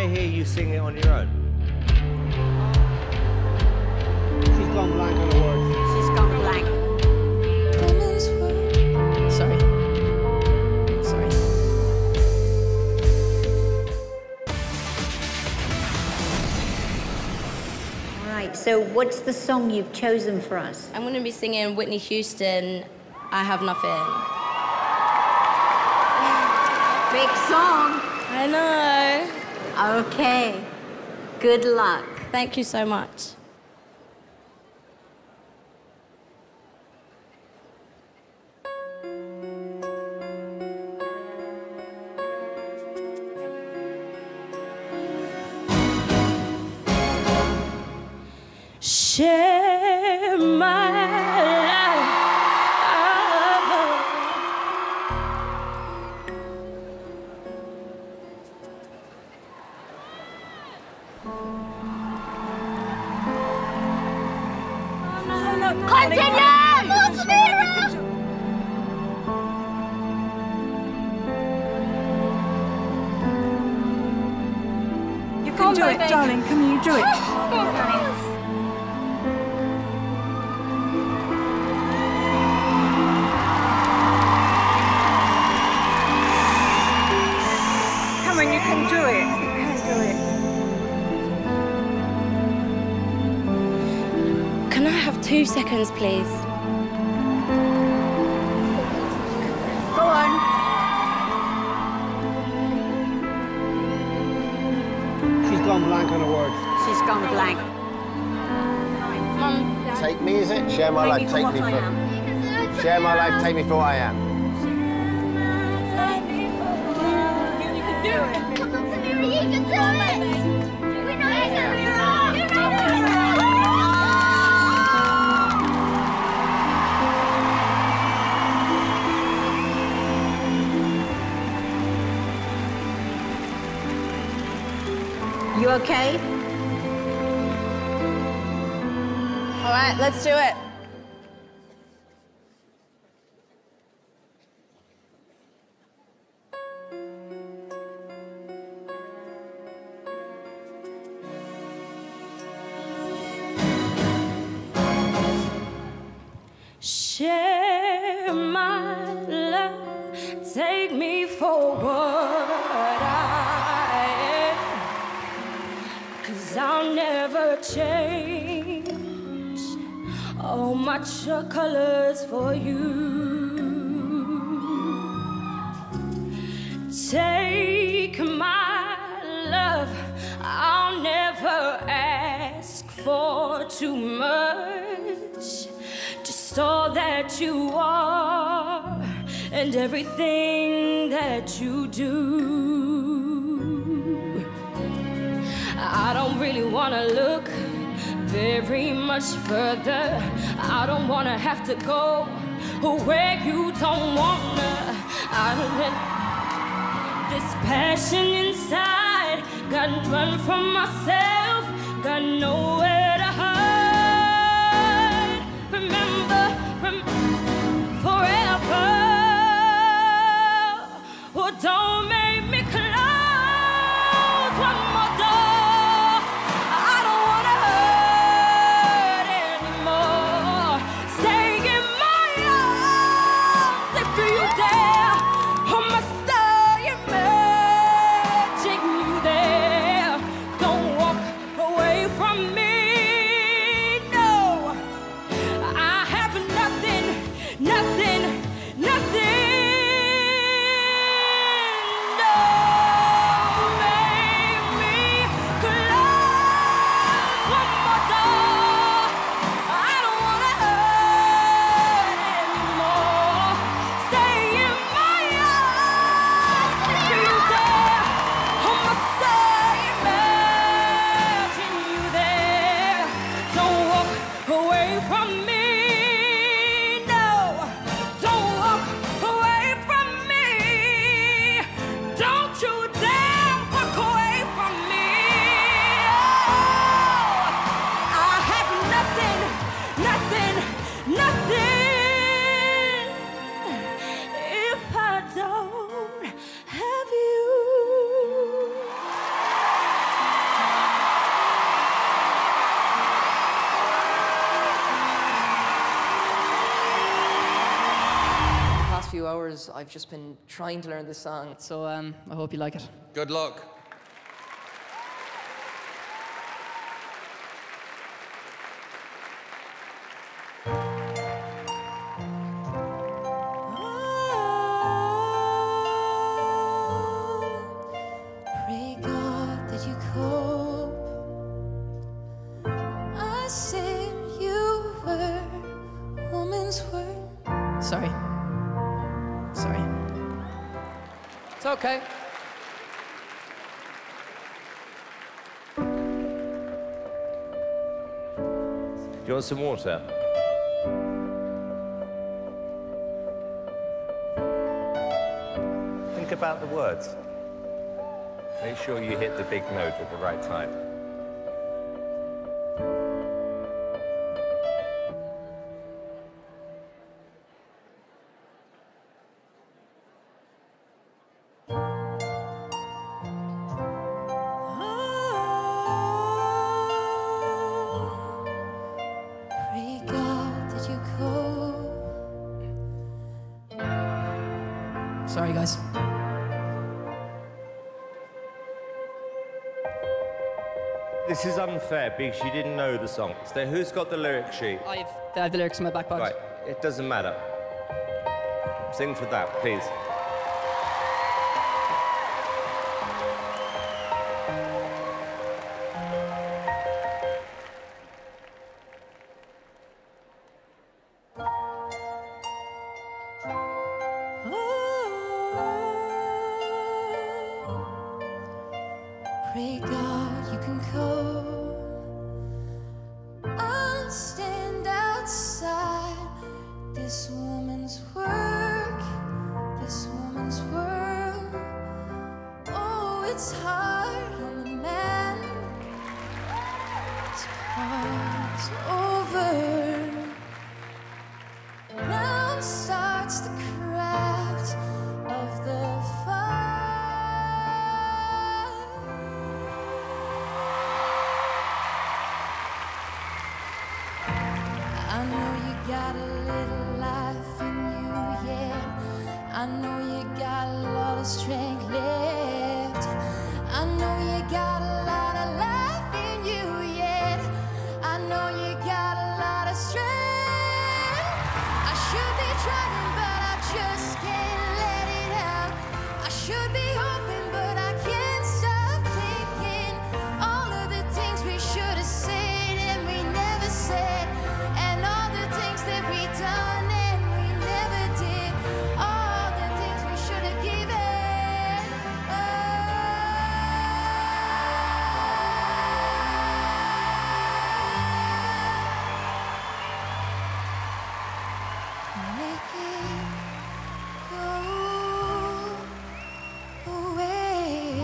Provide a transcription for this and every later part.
hear you sing it on your own? She's gone blank on the words. She's gone blank. Sorry. Sorry. All right, so what's the song you've chosen for us? I'm going to be singing Whitney Houston, I Have Nothing. Big song. I know. Okay. Good luck. Thank you so much. Share my life. You can do it, darling. Can you do it? Come on, you can do it. You can do it. Can I have 2 seconds, please? Go on. She's gone blank on the words. She's gone blank. Mum. Take me, is it? Share my life, take me for... Share my life, take me for what I am. You can do it. Come on, Samira, you can do it! We know you can do it! You okay? All right, let's do it. Share my love, take me for what I am, 'cause I'll never change all my true colors for you. Take my love, I'll never ask for too much. Just all that you are and everything that you do. I don't really want to look very much further. I don't want to have to go where you don't want to. I don't let this passion inside, got run from myself, got nowhere to hide. Remember, forever. Oh, don't make me close one more door. I don't want to hurt anymore. Stay in my arms if you dare. Oh, my star, imagine you there. Don't walk I've just been trying to learn this song, so I hope you like it. Good luck. Pray God that you cope. I said you were a woman's word. Sorry. Sorry. It's okay. Do you want some water? Think about the words. Make sure you hit the big note at the right time. Pray God that you cope. Sorry, guys. This is unfair because you didn't know the song. So who's got the lyric sheet? I have the lyrics in my back pocket. Right, it doesn't matter. Sing for that, please. Pray God you can cope. I'll stand outside this woman's work, this woman's world. Oh, it's hard on the man. His part's over. Now starts the craft of the fire. I know you got a little life in you yet. I know you got a lot of strength left. I know you got a lot of life in you yet. I know you got a lot of strength. I should be trying, but I just can't let it out. I should be hoping, but I can't stop thinking all of the things we should have said and we never said, and all the things that we done and we never did, all the things we should have given. Make it go away.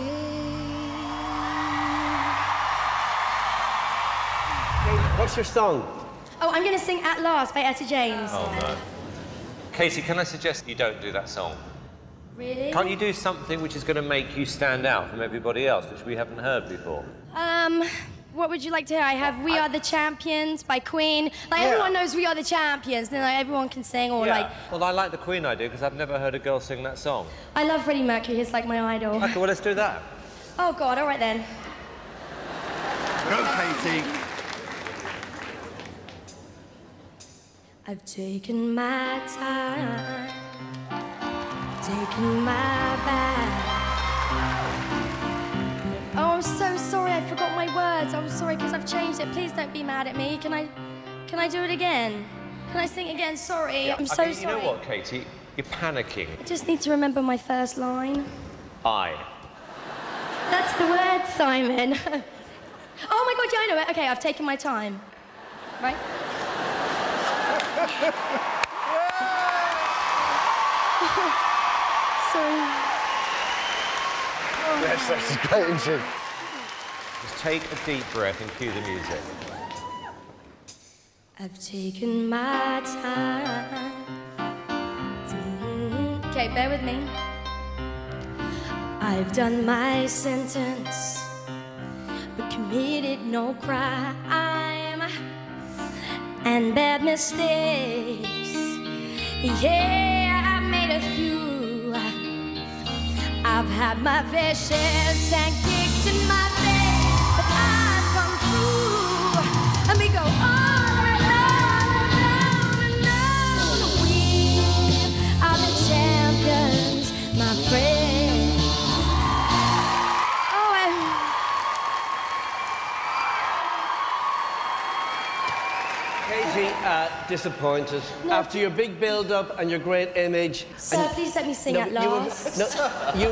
What's your song? Oh, I'm going to sing At Last by Etta James. Oh, no. Katie, can I suggest you don't do that song? Really? Can't you do something which is going to make you stand out from everybody else, which we haven't heard before? What would you like to hear? I have We Are the Champions by Queen. Like, everyone knows We Are the Champions. Then like, everyone can sing or like... Well, I like the Queen idea because I've never heard a girl sing that song. I love Freddie Mercury. He's like my idol. Okay, well, let's do that. Oh, God. All right, then. Go, Katie. I've taken my time, taken my back. Oh, I'm so sorry, I forgot my words. I'm sorry because I've changed it. Please don't be mad at me. Can I do it again? Can I sing again? Sorry, I'm so sorry. You know what, Katie? You're panicking. I just need to remember my first line. I. That's the word, Simon. Oh my God, yeah, I know it. Okay, I've taken my time. Right? Sorry. Yes, that's great, isn't she? Just take a deep breath and cue the music. I've taken my time. Okay, bear with me. I've done my sentence, but committed no crime and bad mistakes. Yeah, I made a few I've had my fair shares and kicked in my face, but I've come through, and we go on and on and on and on. We are the champions, my friend. Oh, Katie, disappointed. No. After your big build-up and your great image... Sir, please let me sing at last. You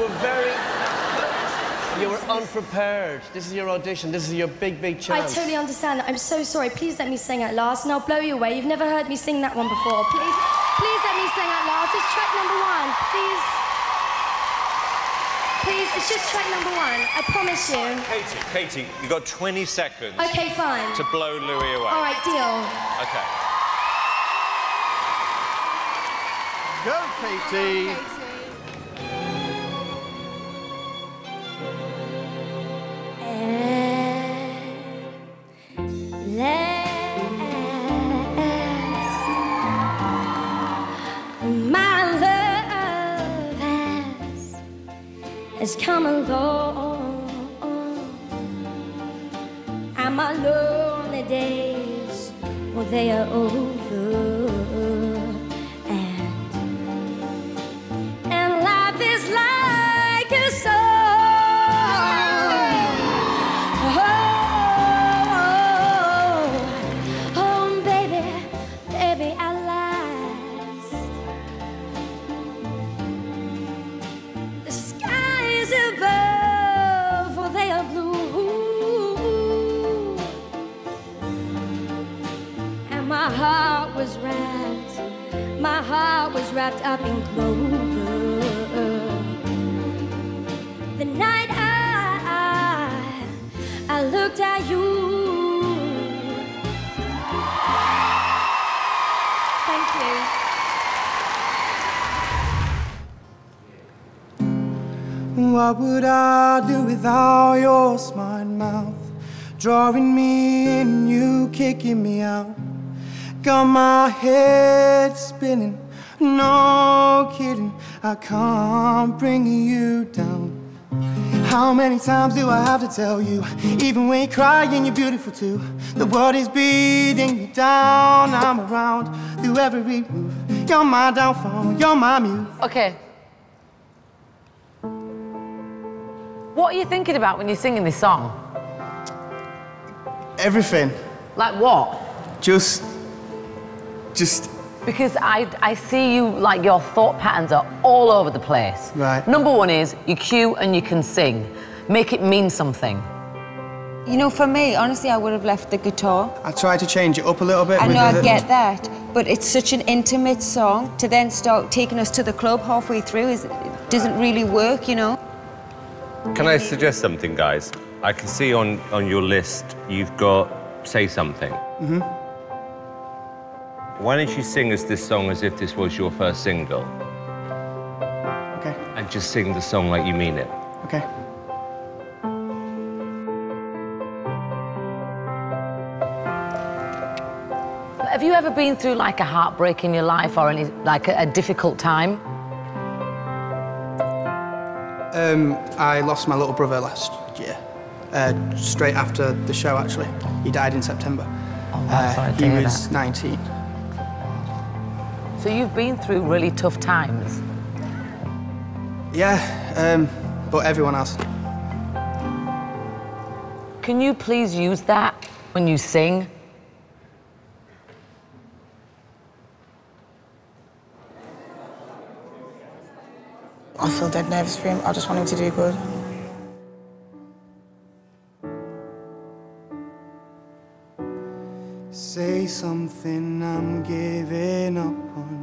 were unprepared. This is your audition. This is your big chance. I totally understand that. I'm so sorry. Please let me sing at last, and I'll blow you away. You've never heard me sing that one before. Please let me sing at last. It's track number 1. Please, it's just track number 1. I promise you. Katie, you got 20 seconds. Okay, fine. To blow Louis away. All right, deal. Okay. Go, Katie. My love has come along, and my lonely days, well, they are over, and life is like a song. Oh, baby, at last the skies above, well, they are blue, and my heart was wrapped up in clover. The night I looked at you. Thank you. What would I do without your smart mouth? Drawing me in, you kicking me out. Got my head spinning, no kidding, I can't bring you down. How many times do I have to tell you, even when you're crying, you're beautiful too. The world is beating you down, I'm around through every move. You're my downfall, you're my muse. Okay. What are you thinking about when you're singing this song? Everything. Like what? Just... Because I see you, like, your thought patterns are all over the place. Right. Number 1 is, you're cute and you can sing. Make it mean something. You know, for me, honestly, I would have left the guitar. I tried to change it up a little bit. I know, I get that. But it's such an intimate song to then start taking us to the club halfway through. It doesn't really work, you know? Can I suggest something, guys? I can see on your list you've got Say Something. Mm-hmm. Why don't you sing us this song as if this was your first single? Okay. And just sing the song like you mean it. Okay. Have you ever been through, like, a heartbreak in your life or any, like, a difficult time? I lost my little brother last year. Straight after the show, actually. He died in September. Oh, I'm sorry to he hear was that. 19. So you've been through really tough times? Yeah, but everyone has. Can you please use that when you sing? I feel dead nervous for him. I just want him to do good. Say something, I'm giving up on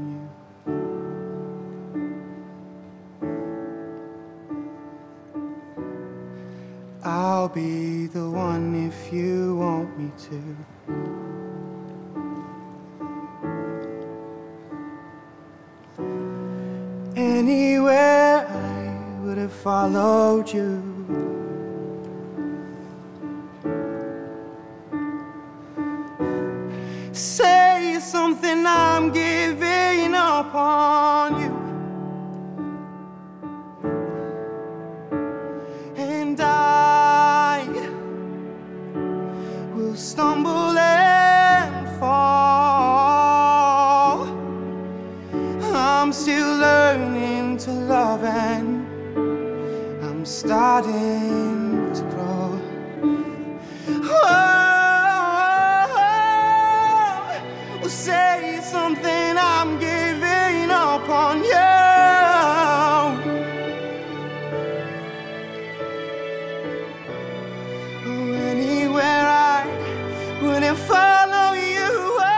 you. I'll be the one if you want me to. Anywhere I would have followed you. Say something, I'm giving up on you. will stumble and fall. I'm still learning to love and I'm starting to grow. Oh, say something, I'm giving up on you. Anywhere I wouldn't follow you.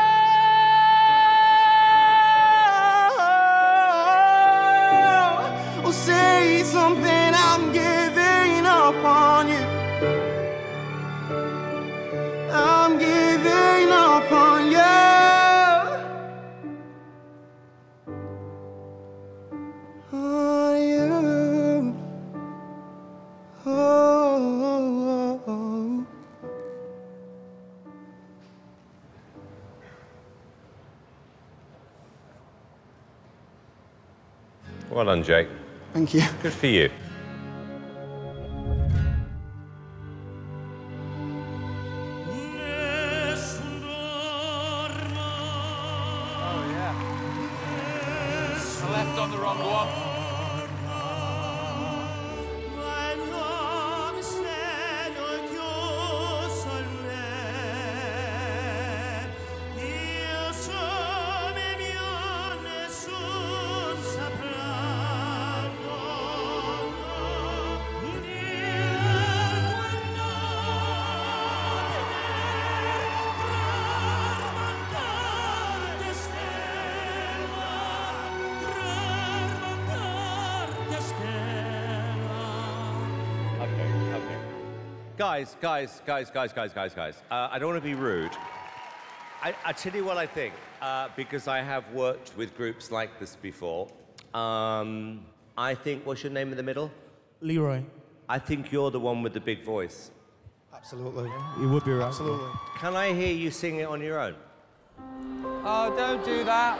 Oh, say something, I'm giving up on you. I'm giving up on you. On you. Oh. Well done, Jake. Thank you. Good for you. Left on the wrong one. Guys. I don't want to be rude. I tell you what I think, because I have worked with groups like this before. I think, what's your name in the middle? Leroy. I think you're the one with the big voice. Absolutely. You would be right. Absolutely. Can I hear you sing it on your own? Oh, don't do that.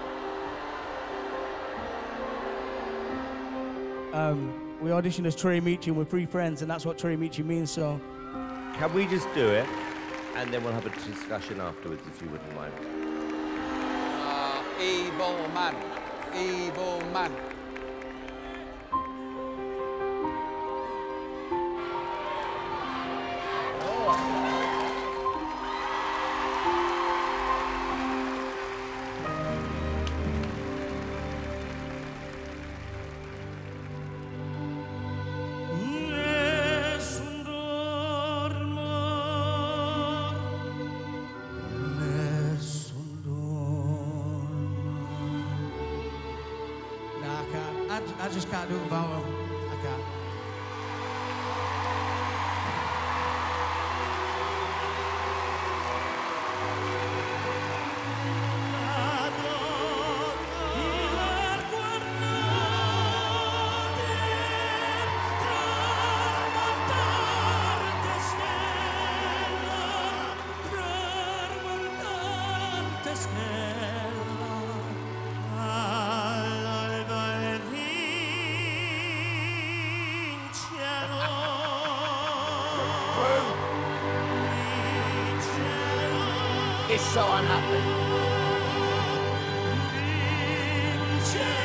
We auditioned as Troy Michi and we're three friends, and that's what Troy Michi means, so... Can we just do it, and then we'll have a discussion afterwards, if you wouldn't mind. Evil man. Evil man. I just can't do it without him. I can't. It's so unhappy.